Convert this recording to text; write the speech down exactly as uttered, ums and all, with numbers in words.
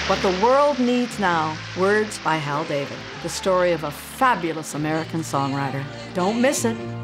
What the World Needs Now, words by Hal David, the story of a fabulous American songwriter. Don't miss it.